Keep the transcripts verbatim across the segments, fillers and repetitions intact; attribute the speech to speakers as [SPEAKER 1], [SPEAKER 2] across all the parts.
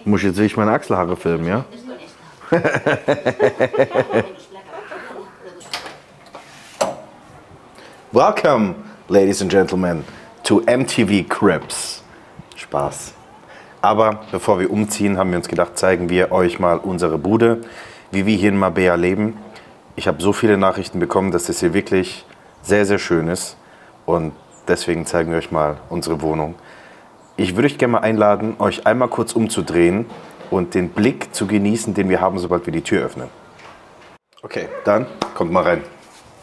[SPEAKER 1] Muss jetzt sich meine Achselhaare filmen, ja? Welcome, ladies and gentlemen, to M T V Cribs. Spaß. Aber bevor wir umziehen, haben wir uns gedacht, zeigen wir euch mal unsere Bude, wie wir hier in Marbella leben. Ich habe so viele Nachrichten bekommen, dass das hier wirklich sehr, sehr schön ist. Und deswegen zeigen wir euch mal unsere Wohnung. Ich würde euch gerne mal einladen, euch einmal kurz umzudrehen und den Blick zu genießen, den wir haben, sobald wir die Tür öffnen. Okay, dann kommt mal rein.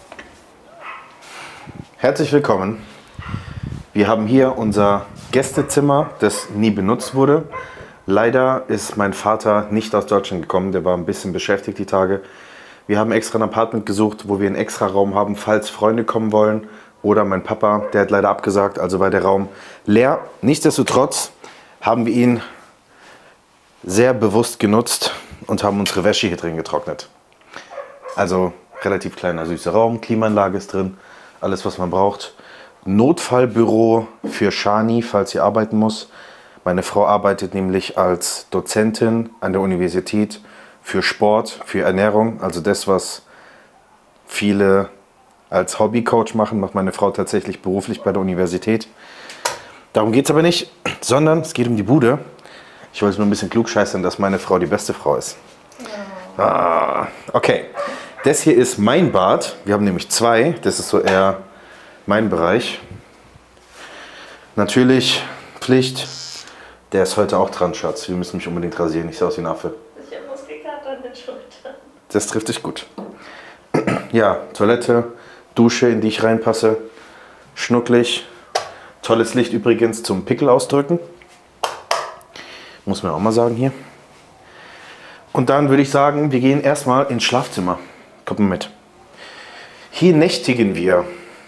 [SPEAKER 1] Herzlich willkommen. Wir haben hier unser Gästezimmer, das nie benutzt wurde. Leider ist mein Vater nicht aus Deutschland gekommen, der war ein bisschen beschäftigt die Tage. Wir haben extra ein Apartment gesucht, wo wir einen extra Raum haben, falls Freunde kommen wollen. Oder mein Papa, der hat leider abgesagt, also war der Raum leer. Nichtsdestotrotz haben wir ihn sehr bewusst genutzt und haben unsere Wäsche hier drin getrocknet. Also relativ kleiner, süßer Raum, Klimaanlage ist drin. Alles, was man braucht. Notfallbüro für Shani, falls sie arbeiten muss. Meine Frau arbeitet nämlich als Dozentin an der Universität für Sport, für Ernährung. Also das, was viele als Hobbycoach machen, macht meine Frau tatsächlich beruflich bei der Universität. Darum geht es aber nicht, sondern es geht um die Bude. Ich wollte nur ein bisschen klugscheißern, dass meine Frau die beste Frau ist. Ja. Ah, okay. Das hier ist mein Bad. Wir haben nämlich zwei. Das ist so eher mein Bereich. Natürlich Pflicht. Der ist heute auch dran, Schatz. Wir müssen mich unbedingt rasieren. Ich sehe aus wie ein Affe.
[SPEAKER 2] Ich habe Muskelkater an den Schultern.
[SPEAKER 1] Das trifft dich gut. Ja, Toilette, Dusche, in die ich reinpasse. Schnucklig. Tolles Licht übrigens zum Pickel ausdrücken. Muss man auch mal sagen hier. Und dann würde ich sagen, wir gehen erstmal ins Schlafzimmer. Kommt mal mit. Hier nächtigen wir.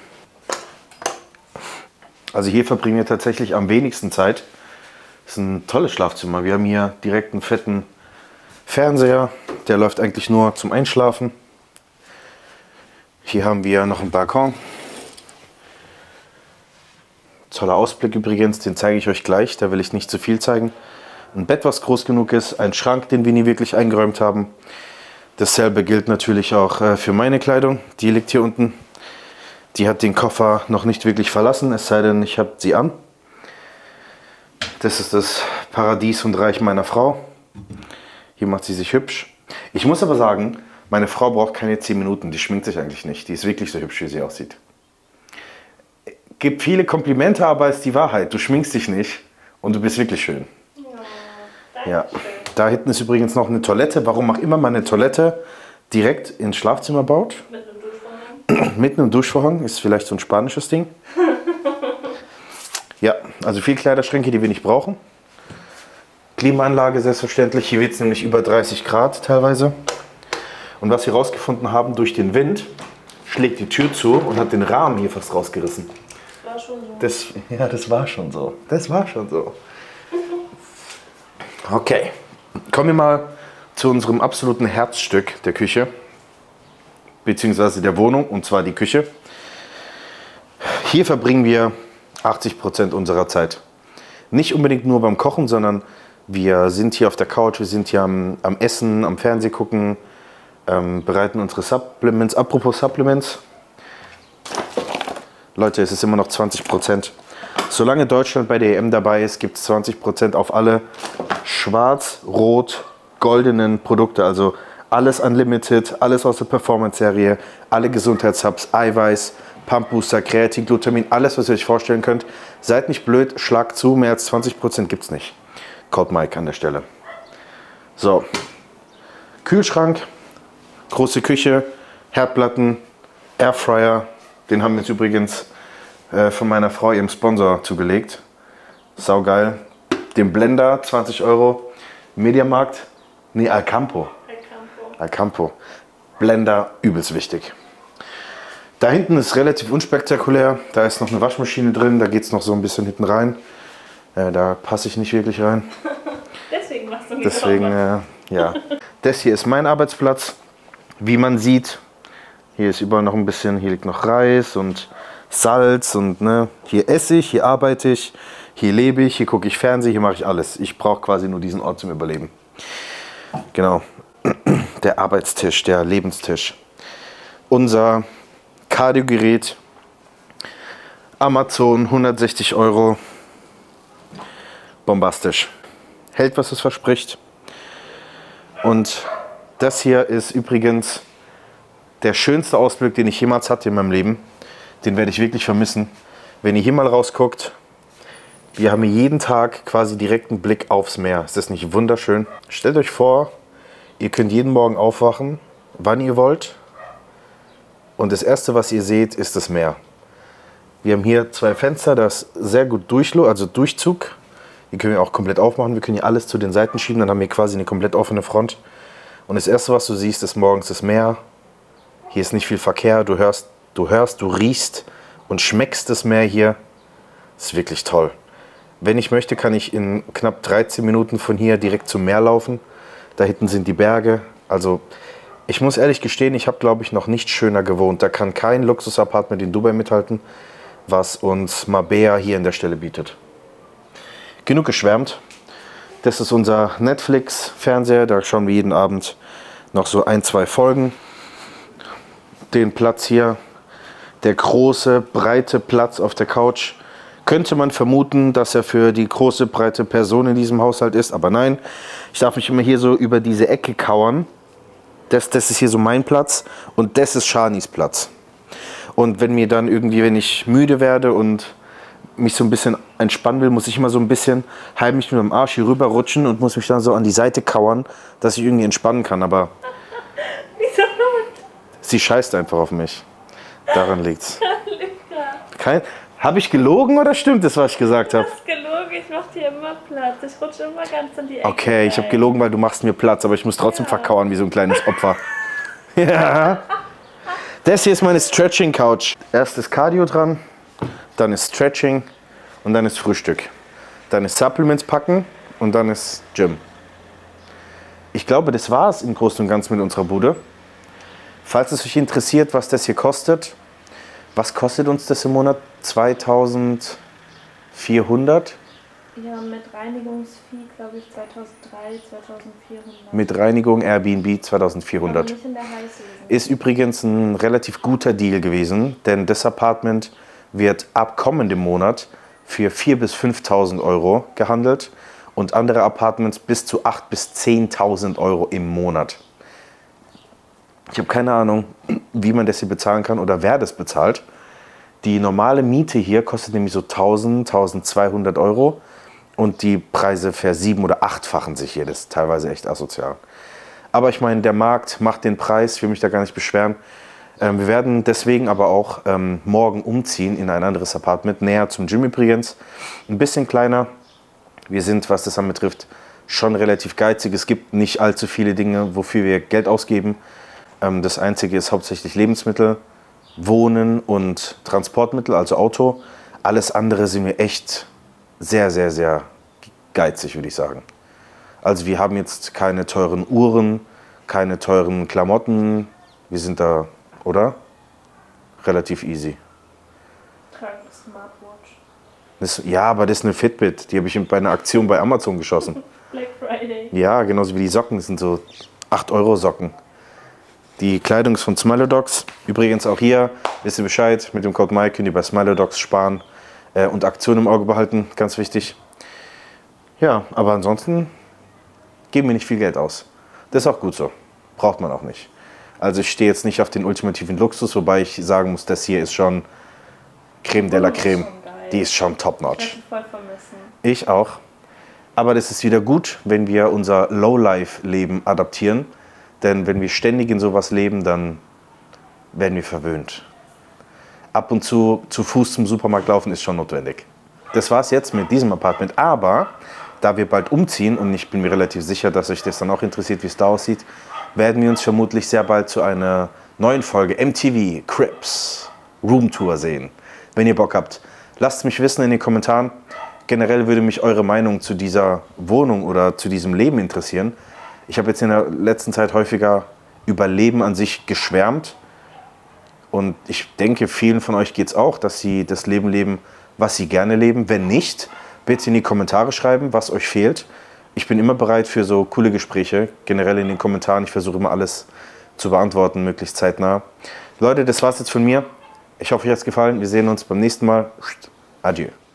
[SPEAKER 1] Also hier verbringen wir tatsächlich am wenigsten Zeit. Das ist ein tolles Schlafzimmer. Wir haben hier direkt einen fetten Fernseher. Der läuft eigentlich nur zum Einschlafen. Hier haben wir noch einen Balkon. Toller Ausblick übrigens, den zeige ich euch gleich. Da will ich nicht zu viel zeigen. Ein Bett, was groß genug ist. Ein Schrank, den wir nie wirklich eingeräumt haben. Dasselbe gilt natürlich auch äh, für meine Kleidung. Die liegt hier unten. Die hat den Koffer noch nicht wirklich verlassen, es sei denn, ich habe sie an. Das ist das Paradies und Reich meiner Frau. Hier macht sie sich hübsch. Ich muss aber sagen, meine Frau braucht keine zehn Minuten. Die schminkt sich eigentlich nicht. Die ist wirklich so hübsch, wie sie aussieht. Gibt viele Komplimente, aber ist die Wahrheit. Du schminkst dich nicht und du bist wirklich schön. Ja, ja. Da hinten ist übrigens noch eine Toilette. Warum auch immer man eine Toilette direkt ins Schlafzimmer baut.
[SPEAKER 2] Mit einem Duschvorhang.
[SPEAKER 1] Mit einem Duschvorhang. Ist vielleicht so ein spanisches Ding. Ja, also viel Kleiderschränke, die wir nicht brauchen. Klimaanlage selbstverständlich. Hier wird es nämlich über dreißig Grad teilweise. Und was wir rausgefunden haben, durch den Wind schlägt die Tür zu und hat den Rahmen hier fast rausgerissen.
[SPEAKER 2] Das war schon so.
[SPEAKER 1] Das, ja, das war schon so. Das war schon so. Okay. Kommen wir mal zu unserem absoluten Herzstück der Küche, beziehungsweise der Wohnung, und zwar die Küche. Hier verbringen wir achtzig Prozent unserer Zeit. Nicht unbedingt nur beim Kochen, sondern wir sind hier auf der Couch, wir sind hier am, am Essen, am Fernseh gucken, ähm, bereiten unsere Supplements. Apropos Supplements, Leute, es ist immer noch zwanzig Prozent. Solange Deutschland bei der E M dabei ist, gibt es zwanzig Prozent auf alle schwarz, rot, goldenen Produkte. Also alles Unlimited, alles aus der Performance-Serie, alle Gesundheitshubs, Eiweiß, Pumpbooster, Kreatin, Glutamin, alles, was ihr euch vorstellen könnt. Seid nicht blöd, schlagt zu, mehr als zwanzig Prozent gibt es nicht. Code Mike an der Stelle. So, Kühlschrank, große Küche, Herdplatten, Airfryer, den haben wir jetzt übrigens äh, von meiner Frau, ihrem Sponsor, zugelegt. Saugeil. Den Blender, zwanzig Euro, Mediamarkt, nee, Alcampo.
[SPEAKER 2] Alcampo.
[SPEAKER 1] Alcampo. Blender, übelst wichtig. Da hinten ist relativ unspektakulär, da ist noch eine Waschmaschine drin, da geht es noch so ein bisschen hinten rein. Äh, da passe ich nicht wirklich rein.
[SPEAKER 2] Deswegen machst du nicht
[SPEAKER 1] Deswegen, äh, ja. Das hier ist mein Arbeitsplatz. Wie man sieht, hier ist überall noch ein bisschen, hier liegt noch Reis und Salz und ne, hier esse ich, hier arbeite ich. Hier lebe ich, hier gucke ich Fernsehen, hier mache ich alles. Ich brauche quasi nur diesen Ort zum Überleben. Genau. Der Arbeitstisch, der Lebenstisch. Unser Kardiogerät. Amazon, hundertsechzig Euro. Bombastisch. Hält, was es verspricht. Und das hier ist übrigens der schönste Ausblick, den ich jemals hatte in meinem Leben. Den werde ich wirklich vermissen. Wenn ihr hier mal rausguckt, wir haben hier jeden Tag quasi direkten Blick aufs Meer. Ist das nicht wunderschön? Stellt euch vor, ihr könnt jeden Morgen aufwachen, wann ihr wollt. Und das Erste, was ihr seht, ist das Meer. Wir haben hier zwei Fenster, das ist sehr gut Durchlo also Durchzug. Die können wir auch komplett aufmachen. Wir können hier alles zu den Seiten schieben, dann haben wir quasi eine komplett offene Front. Und das Erste, was du siehst, ist morgens das Meer. Hier ist nicht viel Verkehr. Du hörst, du hörst, du riechst und schmeckst das Meer hier. Das ist wirklich toll. Wenn ich möchte, kann ich in knapp dreizehn Minuten von hier direkt zum Meer laufen. Da hinten sind die Berge. Also ich muss ehrlich gestehen, ich habe, glaube ich, noch nicht schöner gewohnt. Da kann kein Luxus-Apartment in Dubai mithalten, was uns Marbella hier an der Stelle bietet. Genug geschwärmt. Das ist unser Netflix-Fernseher. Da schauen wir jeden Abend noch so ein, zwei Folgen. Den Platz hier, der große, breite Platz auf der Couch. Könnte man vermuten, dass er für die große, breite Person in diesem Haushalt ist. Aber nein, ich darf mich immer hier so über diese Ecke kauern. Das, das ist hier so mein Platz und das ist Shanis Platz. Und wenn mir dann irgendwie, wenn ich müde werde und mich so ein bisschen entspannen will, muss ich immer so ein bisschen halb mich mit dem Arsch hier rüber rutschen und muss mich dann so an die Seite kauern, dass ich irgendwie entspannen kann. Aber
[SPEAKER 2] Wieso?
[SPEAKER 1] sie scheißt einfach auf mich. Daran liegt's. Kein, habe ich gelogen oder stimmt das, was ich gesagt habe?
[SPEAKER 2] Du hast gelogen, ich mach dir immer Platz. Ich rutsche immer ganz in die Ecke.
[SPEAKER 1] Okay, ich habe gelogen, weil du machst mir Platz, aber ich muss trotzdem ja. verkauern wie so ein kleines Opfer. Ja. Das hier ist meine Stretching Couch. Erst ist Cardio dran, dann ist Stretching und dann ist Frühstück. Dann ist Supplements packen und dann ist Gym. Ich glaube, das war es im Großen und Ganzen mit unserer Bude. Falls es euch interessiert, was das hier kostet, was kostet uns das im Monat? zweitausendvierhundert?
[SPEAKER 2] Ja, mit Reinigungsfee, glaube ich, zweitausenddreihundert, zweitausendvierhundert.
[SPEAKER 1] Mit Reinigung Airbnb zweitausendvierhundert.
[SPEAKER 2] Aber nicht in der High Season.
[SPEAKER 1] Ist übrigens ein relativ guter Deal gewesen, denn das Apartment wird ab kommendem Monat für viertausend bis fünftausend Euro gehandelt und andere Apartments bis zu achttausend bis zehntausend Euro im Monat. Ich habe keine Ahnung, wie man das hier bezahlen kann oder wer das bezahlt. Die normale Miete hier kostet nämlich so tausend, tausendzweihundert Euro und die Preise versieben- oder achtfachen sich hier. Das ist teilweise echt asozial. Aber ich meine, der Markt macht den Preis, ich will mich da gar nicht beschweren. Ähm, wir werden deswegen aber auch ähm, morgen umziehen in ein anderes Apartment, näher zum Gym übrigens. Ein bisschen kleiner. Wir sind, was das anbetrifft, schon relativ geizig. Es gibt nicht allzu viele Dinge, wofür wir Geld ausgeben. Ähm, das Einzige ist hauptsächlich Lebensmittel, Wohnen und Transportmittel, also Auto. Alles andere sind wir echt sehr, sehr, sehr geizig, würde ich sagen. Also wir haben jetzt keine teuren Uhren, keine teuren Klamotten. Wir sind da, oder? Relativ easy.
[SPEAKER 2] Tragen eine Smartwatch.
[SPEAKER 1] Das, ja, aber das ist eine Fitbit. Die habe ich bei einer Aktion bei Amazon geschossen.
[SPEAKER 2] Black Friday.
[SPEAKER 1] Ja, genauso wie die Socken. Das sind so acht Euro Socken. Die Kleidung ist von Smilodogs. Übrigens auch hier, wisst ihr Bescheid, mit dem Code Mike könnt ihr bei Smilodogs sparen äh, und Aktionen im Auge behalten. Ganz wichtig. Ja, aber ansonsten geben wir nicht viel Geld aus. Das ist auch gut so. Braucht man auch nicht. Also ich stehe jetzt nicht auf den ultimativen Luxus, wobei ich sagen muss, das hier ist schon Creme de la Creme. Die ist schon top-notch.
[SPEAKER 2] Ich voll vermissen.
[SPEAKER 1] Ich auch. Aber das ist wieder gut, wenn wir unser Lowlife-Leben adaptieren. Denn wenn wir ständig in sowas leben, dann werden wir verwöhnt. Ab und zu zu Fuß zum Supermarkt laufen ist schon notwendig. Das war's jetzt mit diesem Apartment. Aber da wir bald umziehen, und ich bin mir relativ sicher, dass euch das dann auch interessiert, wie es da aussieht, werden wir uns vermutlich sehr bald zu einer neuen Folge M T V Cribs Roomtour sehen. Wenn ihr Bock habt, lasst es mich wissen in den Kommentaren. Generell würde mich eure Meinung zu dieser Wohnung oder zu diesem Leben interessieren. Ich habe jetzt in der letzten Zeit häufiger über Leben an sich geschwärmt. Und ich denke, vielen von euch geht es auch, dass sie das Leben leben, was sie gerne leben. Wenn nicht, bitte in die Kommentare schreiben, was euch fehlt. Ich bin immer bereit für so coole Gespräche, generell in den Kommentaren. Ich versuche immer alles zu beantworten, möglichst zeitnah. Leute, das war's jetzt von mir. Ich hoffe, euch hat's gefallen. Wir sehen uns beim nächsten Mal. Adieu.